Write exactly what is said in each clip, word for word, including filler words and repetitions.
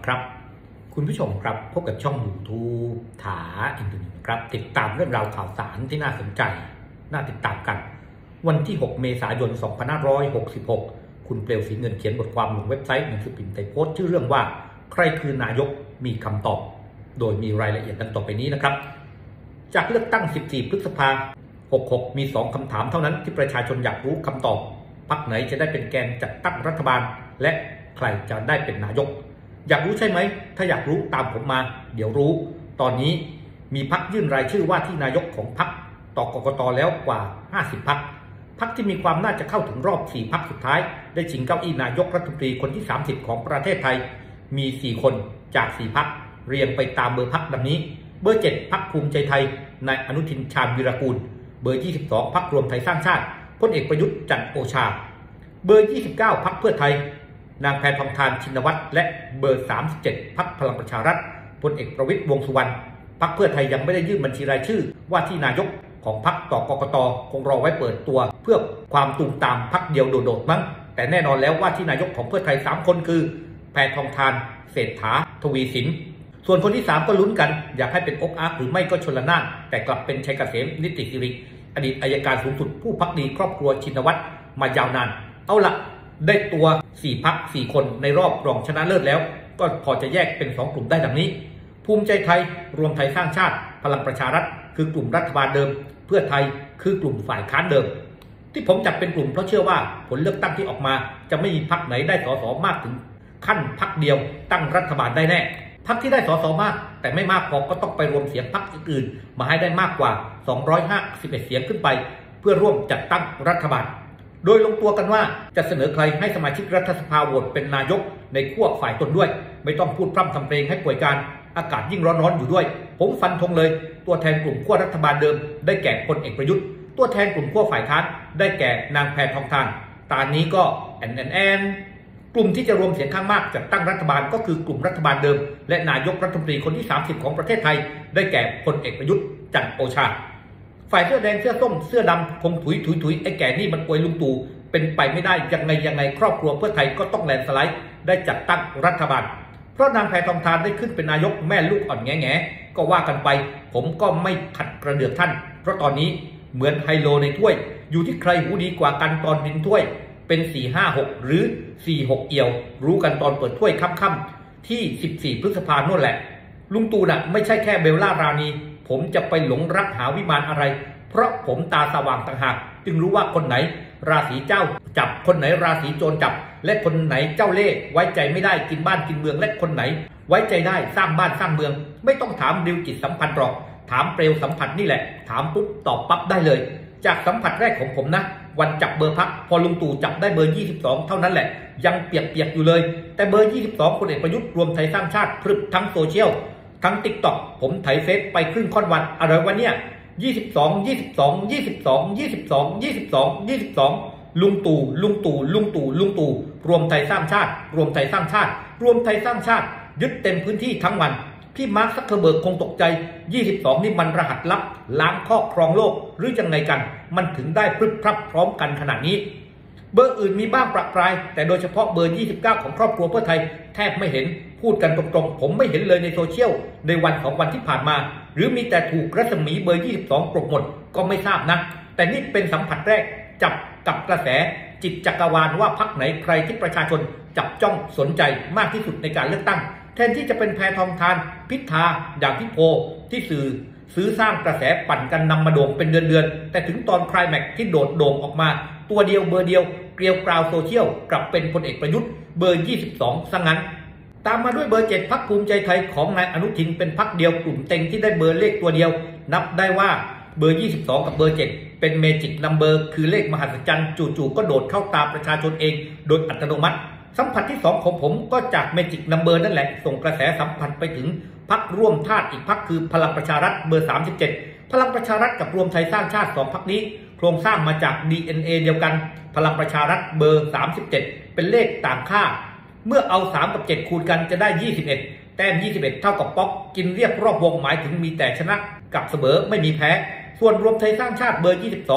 ครับคุณผู้ชมครับพบกับช่อง ยูทูบ ถาอินเทอร์เน็ตครับติดตามเรื่องราวข่าวสารที่น่าสนใจน่าติดตามกันวันที่หกเมษายนสองพันห้าร้อยหกสิบหกคุณเปลวศรีเงินเขียนบทความลงเว็บไซต์หนังสือพิมพ์ไทยโพสต์ชื่อเรื่องว่าใครคือนายกมีคำตอบโดยมีรายละเอียดดังต่อไปนี้นะครับจากเลือกตั้งสิบสี่พฤษภาคมหกหกมีสองคำถามเท่านั้นที่ประชาชนอยากรู้คำตอบพรรคไหนจะได้เป็นแกนจัดตั้งรัฐบาลและใครจะได้เป็นนายกอยากรู้ใช่ไหมถ้าอยากรู้ตามผมมาเดี๋ยวรู้ตอนนี้มีพรรคยื่นรายชื่อว่าที่นายกของพรรคต่อกกต.แล้วกว่าห้าสิบพรรคพรรคที่มีความน่าจะเข้าถึงรอบสี่พรรคสุดท้ายได้ชิงเก้าอี้นายกรัฐมนตรีคนที่สามสิบของประเทศไทยมีสี่คนจากสี่พรรคเรียงไปตามเบอร์พรรคดังนี้เบอร์เจ็ดพรรคภูมิใจไทยนายอนุทินชาญวีรกูลเบอร์ยี่สิบสองพรรครวมไทยสร้างชาติพลเอกประยุทธ์จันทร์โอชาเบอร์ยี่สิบเก้าพรรคเพื่อไทยนางแพทองธารชินวัตรและเบอร์สามสิบเจ็ดพรรคพลังประชารัฐพลเอกประวิตรวงษ์สุวรรณพรรคเพื่อไทยยังไม่ได้ยื่นบัญชีรายชื่อว่าที่นายกของพรรคต่อกกต.คงรอไว้เปิดตัวเพื่อความตูมตามพรรคเดียวโดดๆมั้งแต่แน่นอนแล้วว่าที่นายกของเพื่อไทยสามคนคือแพทองธารเศรษฐาทวีสินส่วนคนที่สามก็ลุ้นกันอยากให้เป็นอ๊กอาร์คหรือไม่ก็ชลน่านแต่กลับเป็นชัยเกษมนิติสิริอดีตอัยการสูงสุดผู้ภักดีครอบครัวชินวัตรมายาวนานเอาละได้ตัวสี่พรรคสี่คนในรอบรองชนะเลิศแล้วก็พอจะแยกเป็นสองกลุ่มได้ดังนี้ภูมิใจไทยรวมไทยสร้างชาติพลังประชารัฐคือกลุ่มรัฐบาลเดิมเพื่อไทยคือกลุ่มฝ่ายค้านเดิมที่ผมจัดเป็นกลุ่มเพราะเชื่อว่าผลเลือกตั้งที่ออกมาจะไม่มีพรรคไหนได้สสมากถึงขั้นพรรคเดียวตั้งรัฐบาลได้แน่พรรคที่ได้สสมากแต่ไม่มากพอก็ต้องไปรวมเสียงพรรคอื่นๆมาให้ได้มากกว่าสองร้อยห้าสิบเอ็ดเสียงขึ้นไปเพื่อร่วมจัดตั้งรัฐบาลโดยลงตัวกันว่าจะเสนอใครให้สมาชิกรัฐสภาโหวตเป็นนายกในขั้วฝ่ายตนด้วยไม่ต้องพูดพร่ำทำเพลงให้ป่วยการอากาศยิ่งร้อนๆอยู่ด้วยผมฟันธงเลยตัวแทนกลุ่มขั้วรัฐบาลเดิมได้แก่พลเอกประยุทธ์ตัวแทนกลุ่มขั้วฝ่ายค้านได้แก่นางแพทองธารตอนนี้ก็แอนแอนแอนกลุ่มที่จะรวมเสียงข้างมากจัดตั้งรัฐบาลก็คือกลุ่มรัฐบาลเดิมและนายกรัฐมนตรีคนที่สามสิบของประเทศไทยได้แก่พลเอกประยุทธ์จันทร์โอชาฝ่ายเสื้อแดงเสื้อส้มเสื้อดำคงถุยถุยถุยไอ้แก่นี่มันอวยลุงตู่เป็นไปไม่ได้ยังไงยังไงครอบครัวเพื่อไทยก็ต้องแลนสไลด์ได้จัดตั้งรัฐบาลเพราะนางแพทองธารได้ขึ้นเป็นนายกแม่ลูกอ่อนแง่แง่ก็ว่ากันไปผมก็ไม่ขัดกระเดือกท่านเพราะตอนนี้เหมือนไฮโลในถ้วยอยู่ที่ใครหูดีกว่ากันตอนรินถ้วยเป็นสี่ห้าหกหรือสี่หกเอี่ยวรู้กันตอนเปิดถ้วยค่ำๆที่สิบสี่พฤษภาคมนู่นแหละลุงตู่น่ะไม่ใช่แค่เบลล่ารานีผมจะไปหลงรักหาวิมานอะไรเพราะผมตาสว่างต่างหากจึงรู้ว่าคนไหนราศีเจ้าจับคนไหนราศีโจรจับและคนไหนเจ้าเล่ห์ไว้ใจไม่ได้กินบ้านกินเมืองและคนไหนไว้ใจได้สร้างบ้านสร้างเมืองไม่ต้องถามดิวจิตสัมพันธ์หรอกถามเปลวสัมผัสนี่แหละถามปุ๊บตอบปั๊บได้เลยจากสัมผัสแรกของผมนะวันจับเบอร์พรรคพอลุงตู่จับได้เบอร์ยี่สิบสองเท่านั้นแหละยังเปียกๆอยู่เลยแต่เบอร์ยี่สิบสองพลเอกประยุทธ์รวมไทยสร้างชาติพรึบทั้งโซเชียลทั้ง ติ๊กต็อก ผมไถเฟซไปครึ่งค่อนวันอะไรวะเนี่ยยี่สิบสอง ยี่สิบสอง ยี่สิบสอง ยี่สิบสอง ยี่สิบสอง ยี่สิบสองลุงตู่ลุงตู่ลุงตู่ลุงตู่รวมไทยสร้างชาติรวมไทยสร้างชาติรวมไทยสร้างชาติยึดเต็มพื้นที่ทั้งวันพี่มาร์คซักเคอร์เบิร์กคงตกใจยี่สิบสองนี่มันรหัสลับล้างครอบครองโลกหรือยังไงกันมันถึงได้พรึบพรับพร้อมกันขนาดนี้เบอร์อื่นมีบ้างประปรายแต่โดยเฉพาะเบอร์ยี่สิบเก้าของครอบครัวเพื่อไทยแทบไม่เห็นพูดกันตรงๆผมไม่เห็นเลยในโซเชียลในวันสองวันที่ผ่านมาหรือมีแต่ถูกรัศมีเบอร์ยี่สิบสองกลบหมดก็ไม่ทราบนะแต่นี่เป็นสัมผัสแรกจับกับกระแสจิตจักรวาลว่าพรรคไหนใครที่ประชาชนจับจ้องสนใจมากที่สุดในการเลือกตั้งแทนที่จะเป็นแพทองธารพิธาอย่างที่โพที่สื่อซื้อสร้างกระแสปั่นกันนำมาโด่งเป็นเดือนๆแต่ถึงตอนไคลแม็กซ์ที่โดดโด่งออกมาตัวเดียวเบอร์เดียวเกลียวกราวโซเชียลกลับเป็นพลเอกประยุทธ์เบอร์ยี่สิบสองซะงั้นตามมาด้วยเบอร์เจ็ดพรรคภูมิใจไทยของนายอนุทินเป็นพรรคเดียวกลุ่มเต็งที่ได้เบอร์เลขตัวเดียวนับได้ว่าเบอร์ยี่สิบสองกับเบอร์เจ็ดเป็นเมจิกนัมเบอร์คือเลขมหัศจรรย์จู่ๆก็โดดเข้าตาประชาชนเองโดยอัตโนมัติสัมผัสที่สองของผมก็จากเมจิกนัมเบอร์นั่นแหละส่งกระแสสัมผัสไปถึงพรรคร่วมธาตุอีกพรรคคือพลังประชารัฐเบอร์สามสิบเจ็ดพลังประชารัฐกับรวมไทยสร้างชาติสองพรรคนี้โครงสร้างมาจาก ดี เอ็น เอ เดียวกันพลังประชารัฐเบอร์สามสิบเจ็ดเป็นเลขต่างค่าเมื่อเอาสามกับเจ็ดคูณกันจะได้ยี่สิบเอ็ดแต้มยี่สิบเอ็ดเท่ากับป๊อกกินเรียบรอบวงหมายถึงมีแต่ชนะกับเสมอไม่มีแพ้ส่วนรวมไทยสร้างชาติเบอร์ยี่สิบสองเ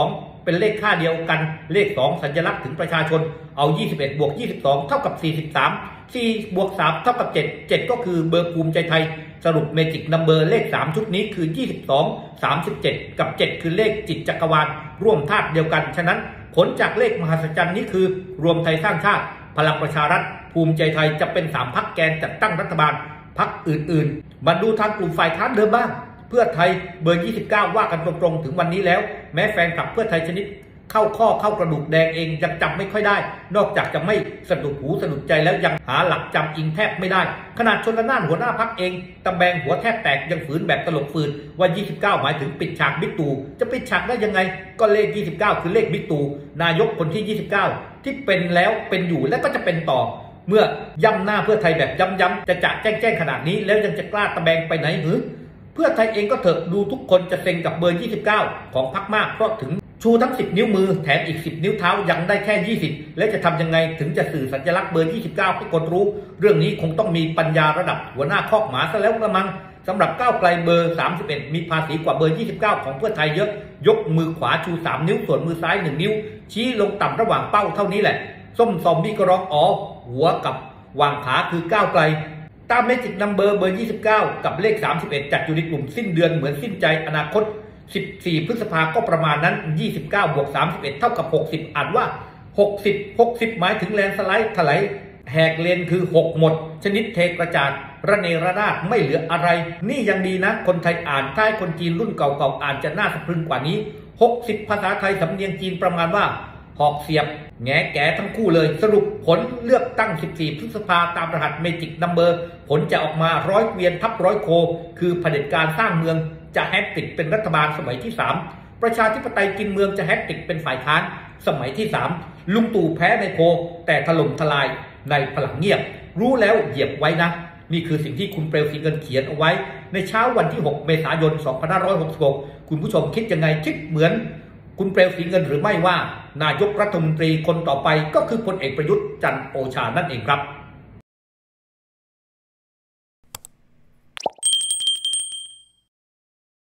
เป็นเลขค่าเดียวกันเลขสองสัญลักษณ์ถึงประชาชนเอายี่สิบเอ็ดบวกยี่สิบสองเท่ากับสี่สิบสาม สี่บวกสามเท่ากับเจ็ด เจ็ดก็คือเบอร์ภูมิใจไทยสรุปเมจิกนัมเบอร์เลขสามชุดนี้คือยี่สิบสอง สามสิบเจ็ดกับเจ็ดคือเลขจิตจักรวาลร่วมธาตุเดียวกันฉะนั้นผลจากเลขมหัศจรรย์นี้คือรวมไทยสร้างชาติพลังประชารัฐภูมิใจไทยจะเป็นสามพรรคแกนจัดตั้งรัฐบาลพรรคอื่นๆมาดูทางกลุ่มฝ่ายค้านเดิมบ้างเพื่อไทยเบอร์ยี่สิบเก้าว่ากันตรงๆถึงวันนี้แล้วแม้แฟนคลับเพื่อไทยชนิดเข้าข้อเข้ากระดูกแดงเองยังจำไม่ค่อยได้นอกจากจะไม่สะดุดหูสะดุดใจแล้วยังหาหลักจำอิงแทบไม่ได้ขนาดชลน่านหัวหน้าพรรคเองตะแบงหัวแทบแตกยังฝืนแบบตลกฝืนว่ายี่สิบเก้าหมายถึงปิดฉากบิ๊กตู่จะปิดฉากได้ยังไงก็เลขยี่สิบเก้าคือเลขบิ๊กตู่นายกคนที่ยี่สิบเก้าที่เป็นแล้วเป็นอยู่และก็จะเป็นต่อเมื่อย่ำหน้าเพื่อไทยแบบย้ำๆจะจะแจ้งแจ้งขนาดนี้แล้วยังจะกล้าตะแบงไปไหนหรือเพื่อไทยเองก็เถอะดูทุกคนจะเซ็งกับเบอร์ยี่สิบเก้าของพรรคมากเพราะถึงชูทั้งสิบนิ้วมือแถมอีกสิบนิ้วเท้ายังได้แค่ยี่สิบและจะทำยังไงถึงจะสื่อสัญลักษณ์เบอร์ยี่สิบเก้าให้คนรู้เรื่องนี้คงต้องมีปัญญาระดับหัวหน้าคอกหมาซะแล้วกระมังสำหรับก้าวไกลเบอร์สามสิบเอ็ดมีภาษีกว่าเบอร์ยี่สิบเก้าของเพื่อไทยเยอะยกมือขวาชูสามนิ้วส่วนมือซ้ายหนึ่งนิ้วชี้ลงต่ำระหว่างเป้าเท่านี้แหละส้มซอมบี้ก็ร้องอ๋อหัวกับวางขาคือก้าวไกลตามเมจิกนัมเบอร์เบอร์ยี่สิบเก้ากับเลขสามสิบเอ็ดจัดอยู่ในกลุ่มสิ้นเดือนเหมือนสิ้นใจอนาคตสิบสี่พฤษภาก็ประมาณนั้นยี่สิบเก้าบวกสามสิบเอ็ดเท่ากับหกสิบอ่านว่าหกสิบ หกสิบหมายถึงแลนสไลด์ถลายแหกเลนคือหกหมดชนิดเทกระจาดระเนระนาดไม่เหลืออะไรนี่ยังดีนะคนไทยอ่านถ้าให้คนจีนรุ่นเก่าๆอ่านจะน่าสะพรึงกว่านี้หกสิบภาษาไทยสำเนียงจีนประมาณว่าหอกเสียบแงแกทั้งคู่เลยสรุปผลเลือกตั้งสิบสี่พฤษภาตามรหัสเมจิกนัมเบอร์ผลจะออกมาร้อยเกวียนทับร้อยโคคือเผด็จการสร้างเมืองจะแฮตติกเป็นรัฐบาลสมัยที่สามประชาธิปไตยกินเมืองจะแฮตติกเป็นฝ่ายค้านสมัยที่สามลุงตู่แพ้ในโพแต่ถล่มทลายในพลังเงียบรู้แล้วเหยียบไว้นะนี่คือสิ่งที่คุณเปลวสีเงินเขียนเอาไว้ในเช้าวันที่หกเมษายนสองพันห้าร้อยหกสิบหกคุณผู้ชมคิดยังไงคิดเหมือนคุณเปลวสีเงินหรือไม่ว่านายกรัฐมนตรีคนต่อไปก็คือพลเอกประยุทธ์จันทร์โอชานั่นเองครับ